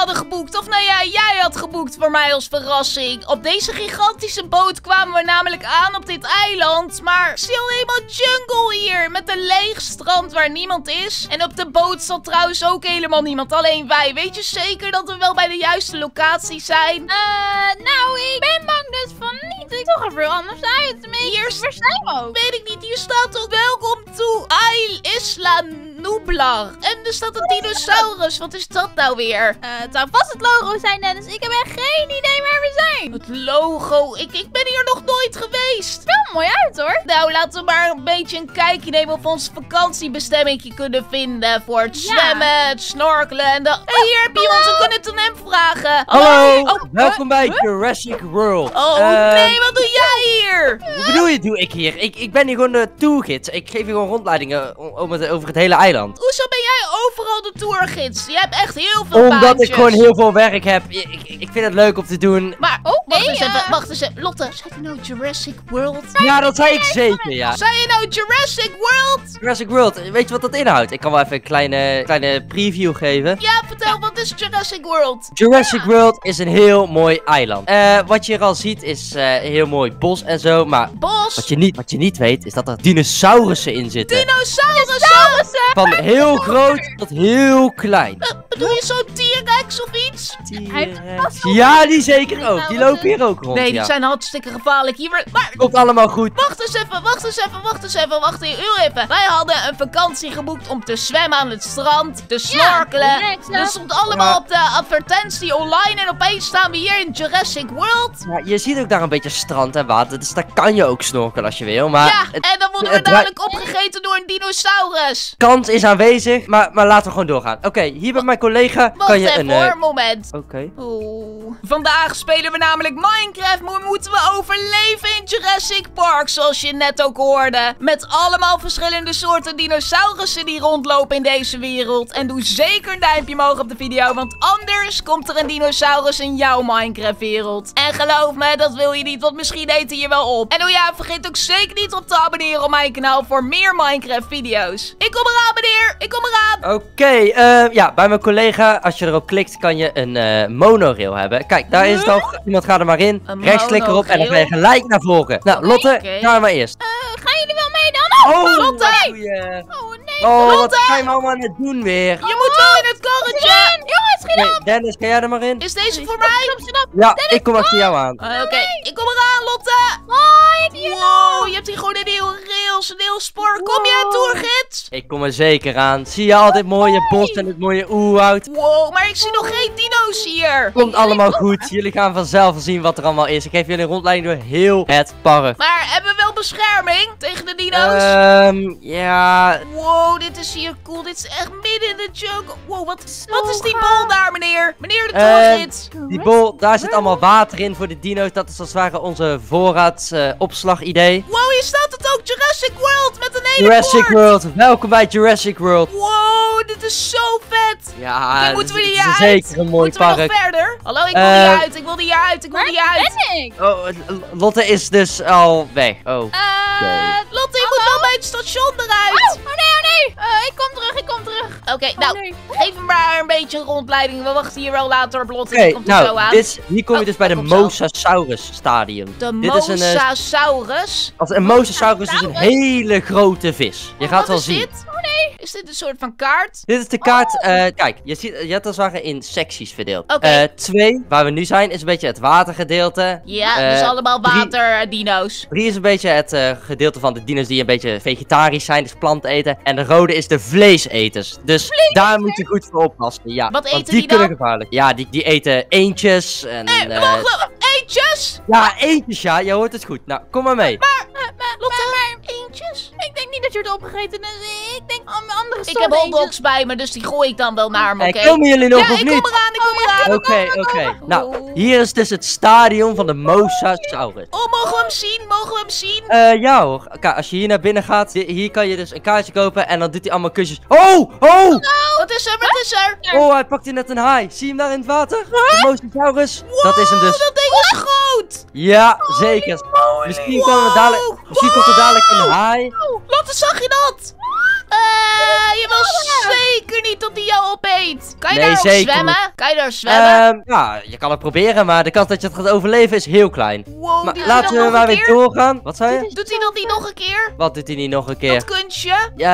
hadden geboekt. Of nou ja, jij had geboekt voor mij als verrassing. Op deze gigantische boot kwamen we namelijk aan op dit eiland. Maar ik zie al helemaal jungle hier. Met een leeg strand waar niemand is. En op de boot zat trouwens ook helemaal niemand. Alleen wij. Weet je zeker dat we wel bij de juiste locatie zijn? Nou, ik ben bang dus van niet. Ik zag er veel anders uit. Hier zijn we ook. Weet ik niet. Hier staat ook welkom to Isla Nublar. En er staat een dinosaurus. Wat is dat nou weer? Het zou vast het logo zijn, Dennis. Ik heb echt geen idee waar we zijn. Het logo. Ik ben hier nog nooit geweest. Wel mooi uit, hoor. Nou, laten we maar een beetje een kijkje nemen of we ons vakantiebestemming kunnen vinden. Voor het zwemmen, het snorkelen en de... Hey, hier heb je iemand. We kunnen het aan hem vragen. Hallo, welkom bij Jurassic World. Oh, nee, wat doe jij hier? Wat bedoel je, doe ik hier? Ik ben hier gewoon de tourgids. Ik geef je gewoon rondleidingen over het hele eiland. Hoezo ben jij overal de tourgids? Je hebt echt heel veel Omdat baantjes. ik gewoon heel veel werk heb. Ik vind het leuk om te doen. Maar, wacht eens even. Lotte, zei je nou Jurassic World? Ja, dat zei ik zeker, ja. Zei je nou Jurassic World? Jurassic World, weet je wat dat inhoudt? Ik kan wel even een kleine preview geven. Ja, vertel, wat is Jurassic World? Jurassic World is een heel mooi eiland. Wat je hier al ziet is een heel mooi bos en zo, maar... Bos? Wat je niet weet is dat er dinosaurussen in zitten. Dinosaurussen? Van heel groot tot heel klein. Bedoel je zo'n T-Rex of iets? T-Rex. Ja, die zeker ook. Die lopen hier ook rond. Nee, die zijn hartstikke gevaarlijk hier. Maar... Komt allemaal goed. Wacht eens even. Wij hadden een vakantie geboekt om te zwemmen aan het strand, te snorkelen. Dat stond allemaal op de advertentie online en opeens staan we hier in Jurassic World. Ja, je ziet ook daar een beetje strand en water, dus daar kan je ook snorkelen als je wil. Maar ja, en dan worden we dadelijk opgegeten door een dinosaurus. Kans is aanwezig, maar laten we gewoon doorgaan. Oké, hier bij mijn collega kan je Wacht even, een moment. Oké. Vandaag spelen we namelijk Minecraft, maar moeten we overleven in Jurassic Park, zoals je net ook hoorde. Met allemaal verschillende soorten dinosaurussen die rondlopen in deze wereld. En doe zeker een duimpje omhoog op de video, want anders komt er een dinosaurus in jouw Minecraft wereld. En geloof me, dat wil je niet, want misschien eet hij je wel op. En oh ja, vergeet ook zeker niet op te abonneren op mijn kanaal voor meer Minecraft video's. Ik kom eraan, meneer, ik kom eraan. Oké, ja, bij mijn collega, als je erop klikt, kan je een monorail hebben. Kijk, daar is het al. Iemand gaat er maar in. Rechtsklik erop en dan ga je gelijk naar voren. Nou, Lotte, ga maar eerst. Gaan jullie wel mee dan? Oh, Lotte! Oh, wat zijn we allemaal aan het doen weer? Je moet wel in het karretje. Jongens, schiet op. Dennis, ga jij er maar in? Is deze voor mij? Ja, ik kom achter jou aan. Oké, ik kom eraan, Lotte. Hoi, Wow, je hebt hier gewoon een heel rails, een heel spoor. Kom jij, tourgids? Ik kom er zeker aan. Zie je al dit mooie bos en het mooie oerwoud? Wow, maar ik zie nog geen dino's hier. Komt allemaal goed. Jullie gaan vanzelf zien wat er allemaal is. Ik geef jullie een rondleiding door heel het park. Maar hebben we wel bescherming tegen de dino's? Ja. Wow, dit is hier cool. Dit is echt midden in de jungle. Wow, wat is die bol daar, meneer? Meneer de tourgids. Die bol, daar zit allemaal water in voor de dino's. Dat is als het ware onze voorraadopslag-idee. Wow, hier staat het ook. Jurassic World met een hele Jurassic bord. World. Welkom bij Jurassic World. Wow, dit is zo vet. Ja, Oké, moeten we dit hier is uit? zeker een mooi Moeten we park. nog verder? Hallo, ik wil hier uit. Ik wil hier uit. Ik wil hier uit. Ben ik? Oh, Lotte is dus al weg. Oh. Lotte, je moet wel bij het station eruit. Oh nee. Ik kom terug. Oké, nou, geef hem maar een beetje een rondleiding. We wachten hier wel later op Lotte. Oké, Die komt er zo nou, aan. hier kom je dus bij de Mosasaurus stadium. De Dit is Mosasaurus? Een Mosasaurus is een hele grote vis. Je gaat wel zien. Dit? Oh nee. Is dit een soort van kaart? Dit is de kaart. Kijk, je hebt als het ware in secties verdeeld. Oké. 2, waar we nu zijn, is een beetje het watergedeelte. Ja, dus allemaal waterdino's. 3 is een beetje het gedeelte van de dino's die een beetje vegetarisch zijn, dus planten eten. En de rode is de vleeseters. Dus daar moet je goed voor oppassen. Ja, Wat eten want die die kunnen dan? gevaarlijk. Ja, die eten eentjes en... Eentjes? ja, eentjes, ja. Je hoort het goed. Nou, kom maar mee. Lotte, eentjes? Ik denk niet dat je het opgegeten hebt. Ik denk andere Ik heb hotdogs bij me, dus die gooi ik dan wel naar me, oké? Komen jullie nog Ja, of ik niet? kom eraan. Oké. Nou, hier is dus het stadion van de Mosasaurus. Oh, mogen we hem zien? Mogen we hem zien? Ja hoor. Kijk, als je hier naar binnen gaat, hier kan je dus een kaartje kopen en dan doet hij allemaal kusjes. Oh! Wat is er? Wat is er? Oh, hij pakt hier net een haai. Zie je hem daar in het water? De Mosasaurus. Dat is hem dus. Dat ding is groot. Ja, zeker. Misschien komt er dadelijk een haai. Lotte, zag je dat? Je wil zeker niet dat hij jou opeet. Kan je Nee, daar ook zeker zwemmen? Kan je daar zwemmen? Ja, je kan het proberen, maar de kans dat je het gaat overleven is heel klein. Wow, Maar doet hij dat laten we nog maar een weer keer? doorgaan. Wat zei je? Doet hij dat niet nog een keer? Wat doet hij niet nog een keer? Dat kunstje?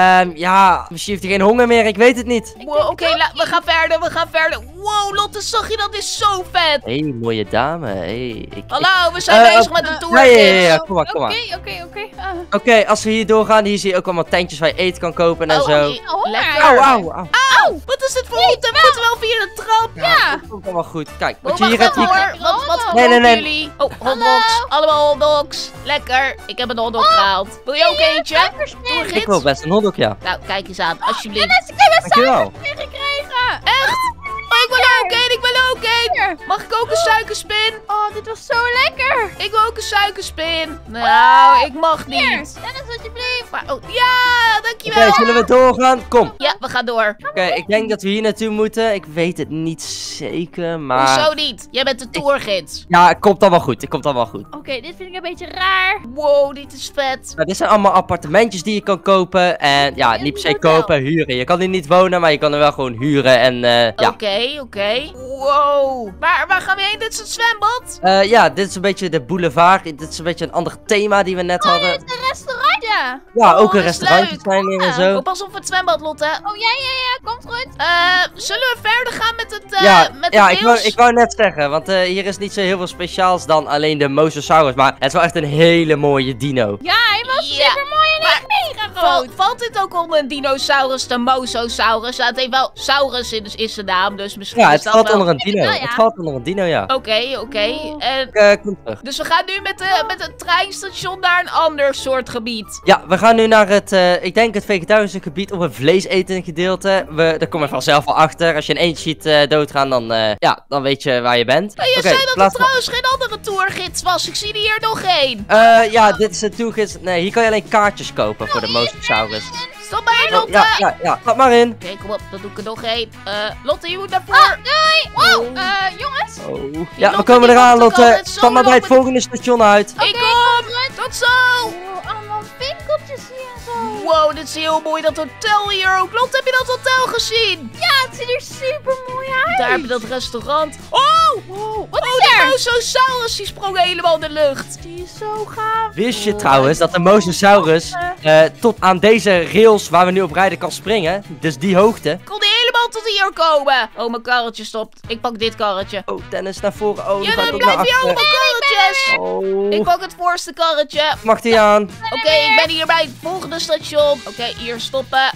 Ja, misschien heeft hij geen honger meer, ik weet het niet. Wow, oké, we gaan verder. Wow, Lotte, zag je dat? Is zo vet. Hé, mooie dame. Hey, Hallo, we zijn bezig met een tour. Ja, kom maar. Oké. Oké, als we hier doorgaan, hier zie je ook allemaal tentjes waar je eten kan kopen en zo. Lekker. Auw. Auw, wat is dit voor route? We moeten wel via de trap. Ja. Dat komt allemaal goed. Kijk, Oh, wat je hier wacht hebt... even hier- hoor. Wat Nee. verkopen jullie? Oh, hotdogs. Allemaal hotdogs. Lekker. Ik heb een hotdog gehaald. Wil je ook eentje? Ik wil Tourgids? best een hotdog, ja. Nou, kijk eens aan, alsjeblieft. Dankjewel. Gekregen. Echt? Oh, ik wil ook één. Mag ik ook een suikerspin? Oh, dit was zo lekker. Ik wil ook een suikerspin. Nou, ik mag Hier, niet. Dennis, alsjeblieft. Maar, oh, ja, dankjewel. Oké, zullen we doorgaan? Kom. Ja, we gaan door. Oké, ik denk dat we hier naartoe moeten. Ik weet het niet zeker, maar... Hoezo niet? Jij bent de tourgids. Ja, het komt allemaal goed. Oké, dit vind ik een beetje raar. Wow, dit is vet. Nou, dit zijn allemaal appartementjes die je kan kopen. En ja, niet per se kopen, huren. Je kan hier niet wonen, maar je kan er wel gewoon huren. En ja. Oké. Wow. Waar gaan we heen? Dit is het zwembad? Ja, dit is een beetje de boulevard. Dit is een beetje een ander thema die we net hadden. Dit is een restaurantje. Ja, ook Oh, een dat is restaurantje leuk. zijn hier en zo. Oh, pas op het zwembad, Lotte. Oh, ja, komt goed. Zullen we verder gaan met het met Ja, het ik wou net zeggen, want hier is niet zo heel veel speciaals dan alleen de Mosasaurus. Maar het is wel echt een hele mooie dino. Ja, hij was Ja. super mooi en echt mega groot. Valt dit ook onder een dinosaurus, de Mosasaurus? Ja, het heeft wel Saurus is de naam, dus misschien Ja, is het dat valt wel... onder een dino. wel, ja. Het valt onder een dino, ja. Oké. En Kom terug. dus we gaan nu met het treinstation naar een ander soort gebied. Ja, we gaan nu naar het, ik denk het vegetarische gebied of een vleesetend gedeelte. Daar kom je vanzelf wel achter. Als je een eentje ziet doodgaan, dan weet je waar je bent. En je Oké, zei dat er laten we- trouwens geen andere tourgids was. Ik zie er hier nog één. Ja, dit is de toegids. Nee, hier kan je alleen kaartjes kopen voor de Mosasaurus. Stop bij Oh, Lotte. ja, stap maar in. Oké, kom op, dan doe ik er nog één. Lotte, je moet naar voren. Doei. Wow, jongens. Oh. Ja, we Lotte, komen die eraan, komt ook Lotte. altijd zo Stap maar bij het lopen. volgende station uit. Ik kom. Tot zo. Oh, allemaal winkeltjes hier en zo. Wow, dit is heel mooi, dat hotel hier ook. Lotte, heb je dat hotel gezien? Ja, het ziet er super mooi uit. Daar heb je dat restaurant. Oh! Wow, wat Oh, is die er? Mosasaurus die sprong helemaal in de lucht. Die is zo gaaf. Wist je trouwens dat de Mosasaurus tot aan deze rails waar we nu op rijden kan springen? Dus die hoogte. Kon die helemaal tot hier komen? Oh, mijn karretje stopt. Ik pak dit karretje. Oh, Dennis naar voren. Oh, Ja, dan ga ik dan ook naar blijf je achteren. allemaal karretjes. Oh, Ik pak het voorste karretje. mag die aan? Oké, ik ben hier bij het volgende station. Oké, hier stoppen.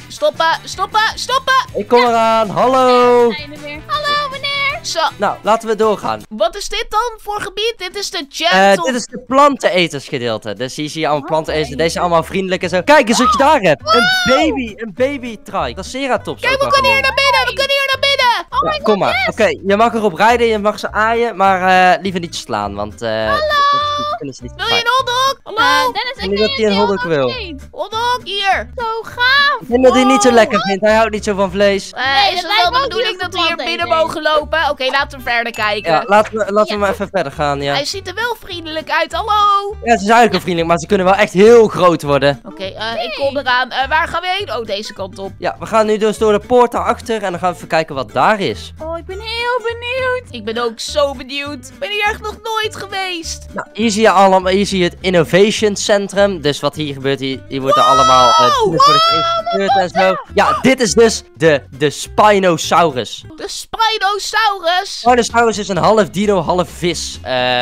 Stoppen. Ik kom eraan. Hallo. Zijn er weer. Hallo, meneer. Zo, Nou, laten we doorgaan. wat is dit dan voor gebied? Dit is de Gentle... Dit is de plantenetersgedeelte. Dus hier zie je allemaal planteneters. Deze zijn allemaal vriendelijk en zo. Kijk eens wat je daar hebt. Een baby trike. Dat is Ceratops. Kijk, ook we wel kunnen hier gewoon. naar binnen. We kunnen hier naar binnen. Ja, kom maar. Oké, je mag erop rijden, je mag ze aaien, maar liever niet slaan, want dat kunnen ze niet Wil je fijn. een hotdog? Hallo? Dennis, Ik denk dat hij een hotdog wil. Hotdog, hier. Zo gaaf. Ik denk dat hij niet zo lekker vindt, hij houdt niet zo van vlees. Is dat het lijkt wel me de ook bedoeling heel dat we hier verpand binnen eten. mogen lopen? Oké, laten we verder kijken. Ja, laten we maar even verder gaan, ja. Hij ziet er wel vriendelijk uit, hallo. Ja, ze zijn eigenlijk wel vriendelijk, maar ze kunnen wel echt heel groot worden. Oké, ik kom eraan. Waar gaan we heen? Oh, deze kant op. Ja, we gaan nu dus door de poort daarachter en dan gaan we even kijken wat daar is. Oh, ik ben heel benieuwd. Ik ben ook zo benieuwd. Ik ben hier echt nog nooit geweest. Nou, hier zie je het Innovation Centrum. Dus wat hier gebeurt, hier wordt er allemaal dingen voor geïnstrueerd en zo. Ja, dit is dus de Spinosaurus. De Spinosaurus. Spinosaurus is een half dino, half vis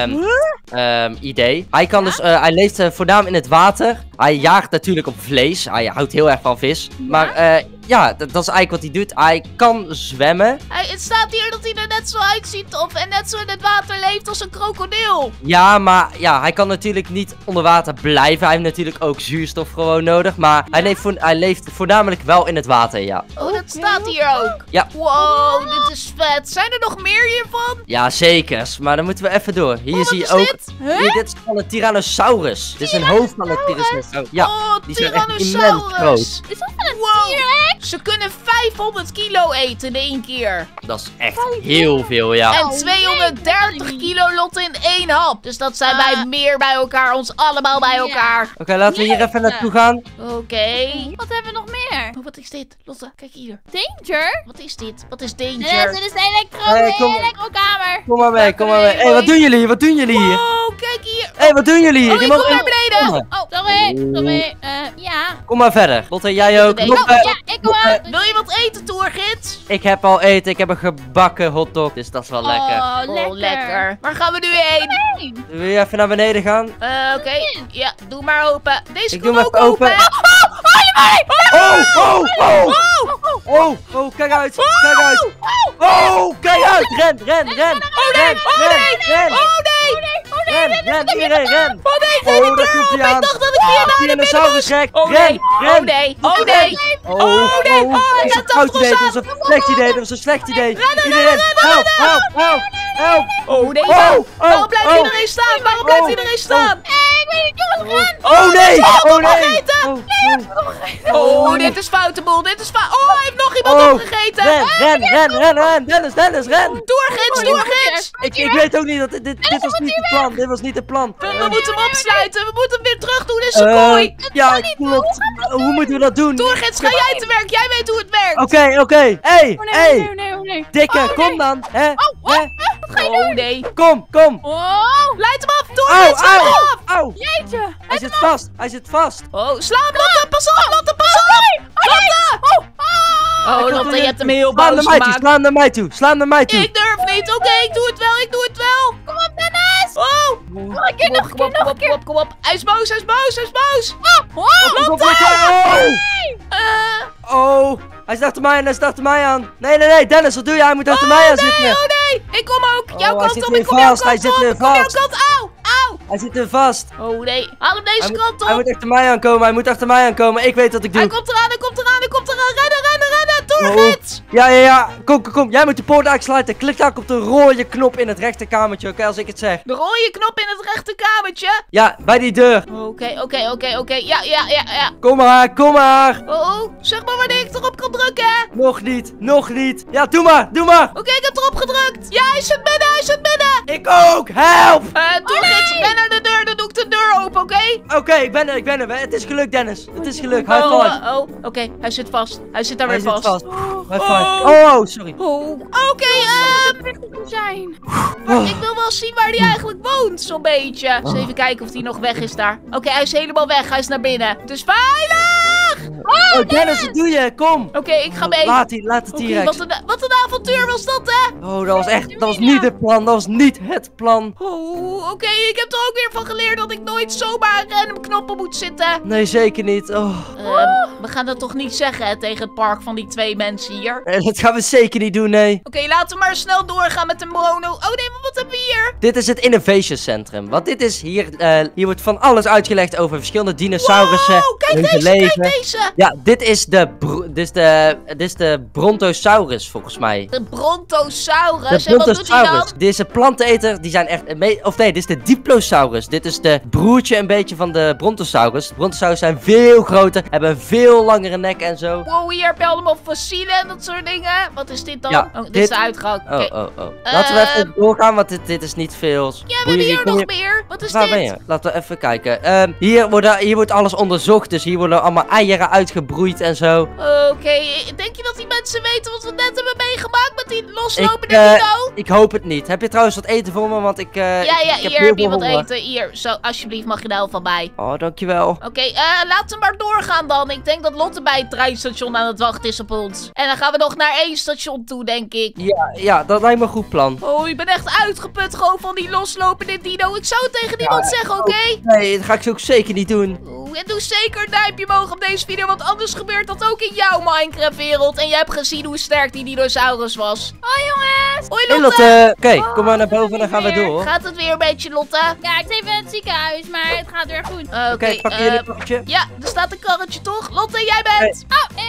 idee. Hij kan dus, hij leeft voornamelijk in het water. Hij jaagt natuurlijk op vlees. Hij houdt heel erg van vis. Maar ja, dat is eigenlijk wat hij doet. Hij kan zwemmen. Het staat hier dat hij er net zo uitziet en net zo in het water leeft als een krokodil. Ja, maar ja, hij kan natuurlijk niet onder water blijven. Hij heeft natuurlijk ook zuurstof gewoon nodig. Maar hij leeft voornamelijk wel in het water, ja. Oh, dat staat hier ook. Ja. Wow, dit is vet. Zijn er nog meer hiervan? Ja, zeker. Maar dan moeten we even door. Hier Wat zie je is ook... dit? Hier, dit is van een Tyrannosaurus. Dit is een hoofd van een Tyrannosaurus. Ja, Oh, die zijn echt immens groot. Tyrannosaurus. Is dat van een Wow. T-Rex? Ze kunnen 500 kilo eten in 1 keer. Dat is echt heel veel, ja. En 230 kilo, Lotte, in 1 hap. Dus dat zijn wij meer bij elkaar. Ons allemaal bij elkaar. Oké, laten we hier even naartoe gaan. Oké. Wat hebben we nog meer? Oh, wat is dit? Lotte, kijk hier. Danger? Wat is dit? Wat is Dit danger? is de elektrokamer. Kom maar mee, kom maar mee. Hé, wat doen jullie hier? Wat doen jullie hier? Oh, kijk hier. Hé, wat doen jullie hier? Oh, ik Je mag kom naar beneden. Oh, sorry. Ja. Kom maar verder. Lotte, jij ook. Nee. Nog, Oh, ja, ik kom ook. Wil je wat eten, toergids? ik heb al eten. Ik heb een gebakken hotdog. Dus dat is wel lekker. Oh, Oh, lekker. Waar gaan we nu heen? Wil je even naar beneden gaan? Oké. Ja, doe maar open. Deze Ik kan doe hem ook even open. open. Oh, kijk uit. Kijk uit. Oh, kijk uit. Ren. Ren. Oh nee. Iedereen, ren. Oh nee, Oh, daar komt hij aan. Ik dacht dat ik hier naar binnen Dinosaurus gek. Oh nee. Ren. Oh nee. Oh nee. Oh, nee. Oh, hij dat gaat is een fout achter idee. ons Dat was een slecht idee. Dat was een slecht idee. Iedereen, help. Oh nee. Waarom blijft iedereen staan? Waarom blijft iedereen staan? Ik weet niet, jongens, ren. Oh nee. Oh, dit is foute boel. Dit is fout. Oh, hij heeft nog iemand opgegeten. Ren. Dennis, ren. Doorgids. Ik weet ook niet dat dit was niet het plan. Dit was niet het plan. We moeten hem opsluiten. We moeten hem weer terug doen in zijn kooi. Ja, klopt. Hoe moeten we dat doen? Doorgids, ga jij te werk. Jij weet hoe het werkt. Oké. Hey. Nee. Dikke, kom dan. Hè? Oh nee. Kom. Oh, Leid hem af. Doorgids, leid hem af. Au. jeetje. Hij zit vast. Oh, sla hem, Lotte. Pas op, Lotte. Pas op. Lotte. Oh, Lotte, je hebt hem heel boos gemaakt. Sla hem naar mij toe. Ik durf niet. Oké, ik doe het wel. Kom op, Dennis. Oh. Kom op. Hij is boos. Lotte! Oh, hij is achter mij aan. Nee, Dennis, wat doe je? Hij moet achter mij aan zitten. Oh nee. Ik kom ook. Jouw hij kant zit op. weer Ik kom jouw vast, hij kant zit op. weer Ik kom jouw vast. kant. Auw. Hij zit er vast. Oh nee. Haal hem deze kant Hij op. moet achter mij aankomen. Ik weet wat ik doe. Hij komt eraan. Rennen. Doorgids. Ja. Kom. Jij moet de poort uitsluiten. Klik daar op de rode knop in het rechterkamertje, oké, als ik het zeg. De rode knop in het rechterkamertje. Ja, bij die deur. Oké. Ja. Kom maar. Oh, zeg maar wanneer ik erop kan drukken. Nog niet. Ja, doe maar. Oké, ik heb erop gedrukt. Ja, hij zit binnen. Ik ook, help. Doorgids, ren naar de deur. Dan doe ik de deur open, oké? Oké, ik ben er. Het is gelukt, Dennis. Het is gelukt. High five. Oké, hij zit vast. Hij zit daar Hij weer zit vast. High five. Oh, sorry. Oké, zijn. ik wil wel zien waar hij eigenlijk woont, zo'n beetje. Eens even kijken of hij nog weg is daar. Oké, hij is helemaal weg. Hij is naar binnen. Het is veilig! Oh, Dennis, wat doe je? Kom. Oké, ik ga mee. Laat het Oké, T-Rex. wat een avontuur was dat, hè? Oh, dat was niet het plan. Dat was niet het plan. Oké, ik heb er ook weer van geleerd dat ik nooit zomaar aan random knoppen moet zitten. Nee, zeker niet. Oh. We gaan dat toch niet zeggen, hè, tegen het park van die 2 mensen hier? Dat gaan we zeker niet doen, nee. Oké, laten we maar snel doorgaan met de Brono. Oh nee, maar wat hebben we hier? Dit is het Innovation Centrum. Want dit is hier wordt van alles uitgelegd over verschillende dinosaurussen. Wow, kijk hun deze, leven. kijk deze. Ja, dit is de Brontosaurus, volgens mij. De Brontosaurus. De En wat doet hij dan? Brontosaurus. Deze planteneter, die zijn echt... dit is de Diplosaurus. Dit is de broertje een beetje van de Brontosaurus. De Brontosaurus zijn veel groter, hebben een veel langere nek en zo. Wow, hier heb je allemaal fossielen en dat soort dingen. Wat is dit dan? Ja, dit is de uitgang. Oké. Oh. Laten we even doorgaan, want dit is niet veel. Ja, we hebben hier nog meer. Wat is Waar dit? ben je? Laten we even kijken. Hier wordt alles onderzocht, dus hier worden allemaal eieren uitgebroeid en zo. Oké, denk je dat die mensen weten wat we net hebben meegemaakt met die loslopende dino? Ik hoop het niet. Heb je trouwens wat eten voor me? Want ik Ja, ik hier heel heb je veel wat honger. eten. Hier, zo, alsjeblieft mag je daar van bij. Oh, dankjewel. Oké, laten we maar doorgaan dan. Ik denk dat Lotte bij het treinstation aan het wachten is op ons. En dan gaan we nog naar 1 station toe, denk ik. Ja, dat lijkt me een goed plan. Oh, ik ben echt uitgeput gewoon van die loslopende dino. Ik zou het tegen niemand zeggen, oké? Nee, dat ga ik zo ook zeker niet doen. Oeh, en doe zeker een duimpje omhoog op deze video, want anders gebeurt dat ook in jouw Minecraft-wereld. En jij hebt gezien hoe sterk die dinosaurus was. Hoi jongens. Hoi Hey Lotte! Lotte, oké, kom maar naar boven en dan gaan we door. Gaat het weer een beetje, Lotte? Ja, ik zit even in het ziekenhuis, maar het gaat weer goed. Oké, Pak je jullie pakje? ja, er staat een karretje toch? Lotte, jij bent?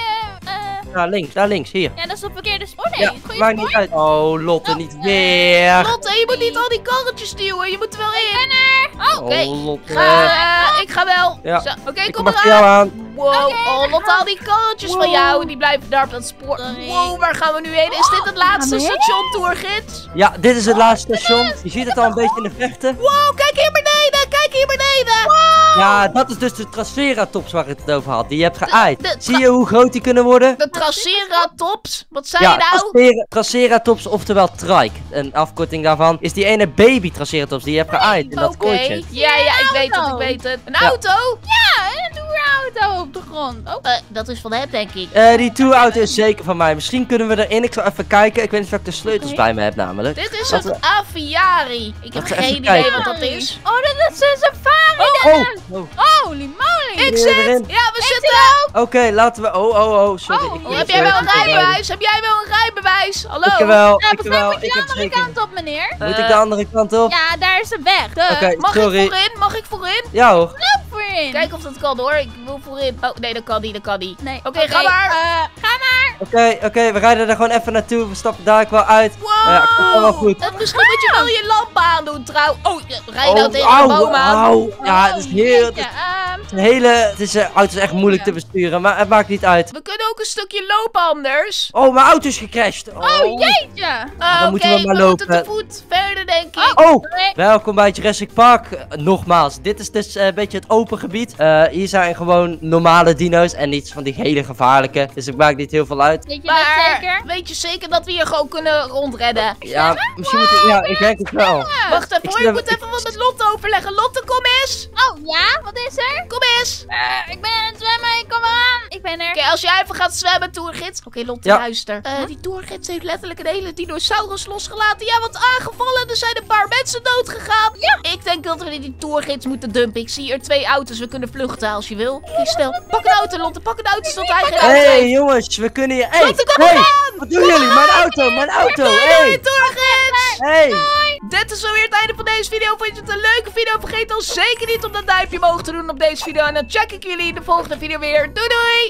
Daar links, hier. Ja, dat is op verkeerde spoor. Nee, Ja, het goede maakt spoor. niet uit. Oh, Lotte, niet weer. Lotte, je moet niet al die karretjes duwen. Je moet er wel in. Oké, Oh, Lotte. ik ga wel. Ja. Oké, Ik kom kom achter eraan. jou aan. Wow, oh, Lotte, al die karretjes van jou, die blijven daar op dat spoor. Wow, waar gaan we nu heen? Is dit het laatste station, tourgids? Ja, dit is het laatste station. Je ziet het al een beetje in de vechten. Wow, kijk hier beneden, kijk hier beneden. Wow. Ja, dat is dus de Triceratops waar ik het over had. Die je hebt geaaid. Zie je hoe groot die kunnen worden? De Triceratops? Wat zei je nou? Triceratops, oftewel trike. Een afkorting daarvan is die ene baby Triceratops die je hebt geaaid in dat kooitje. Ja, ik weet het. Een auto? Ja, een toerauto op de grond. Oh. Dat is van hem, denk ik. Die tourauto is zeker van mij. Misschien kunnen we erin. Ik zal even kijken. Ik weet niet of ik de sleutels bij me heb namelijk. Dit is het Aviari. Ik heb geen idee wat dat is. Oh, dat is een safari. Holy moly. Ik zit. Ja, we zitten. Oké, laten we. Sorry. Heb jij wel een rijbewijs? Heb jij wel een rijbewijs? Hallo? Ik wel. Moet je de andere kant op, meneer? Moet ik de andere kant op? Ja, daar is de weg. Oké, sorry. Mag ik voorin? Ja hoor. Loop voorin. Kijk of dat kan hoor. Ik wil voorin. Oh, nee, dat kan niet. Nee. Oké, ga maar. Ga maar. Oké, we rijden er gewoon even naartoe. We stappen daar wel uit. Wow. Ja, komt wel goed. Misschien moet je wel je lampen aandoen trouw. Oh, rij je nou tegen de boom aan? Ja, het is heel... De auto is echt moeilijk te besturen, maar het maakt niet uit. We kunnen ook een stukje lopen anders. Oh, mijn auto is gecrashed. Oh, jeetje. Dan moeten we maar lopen. Moeten te voet verder, denk ik. Welkom bij Jurassic Park. Nogmaals, dit is dus een beetje het open gebied. Hier zijn gewoon normale dino's en niet van die hele gevaarlijke. Dus het maakt niet heel veel uit. Weet je dat zeker? Weet je zeker dat we hier gewoon kunnen rondredden? Ja, misschien moet ik... Ja, ik denk het wel. Wacht even hoor, ik moet even wat met Lotte overleggen. Lotte, kom eens. Oh, ja? Wat is er? Kom eens. Ik ben aan het zwemmen, ik kom eraan. Ik ben er. Oké, als jij even gaat zwemmen, tourgids. Oké, Lotte, luister. Die tourgids heeft letterlijk een hele dinosaurus losgelaten. Ja, wat aangevallen. Er zijn een paar mensen dood gegaan. Ja. Ik denk dat we die tourgids moeten dumpen. Ik zie hier 2 auto's. We kunnen vluchten als je wil. Oké, stel. Pak een auto, Lotte. Pak een auto zodat hij geen auto heeft. Hey, jongens, we kunnen hier... Lotte, kom eraan. Wat doen jullie? Mijn auto. Hey, tourgids. Hey. Dit is alweer het einde van deze video. Vond je het een leuke video? Vergeet dan zeker niet om dat duimpje omhoog te doen op deze video. En dan check ik jullie in de volgende video weer. Doei doei!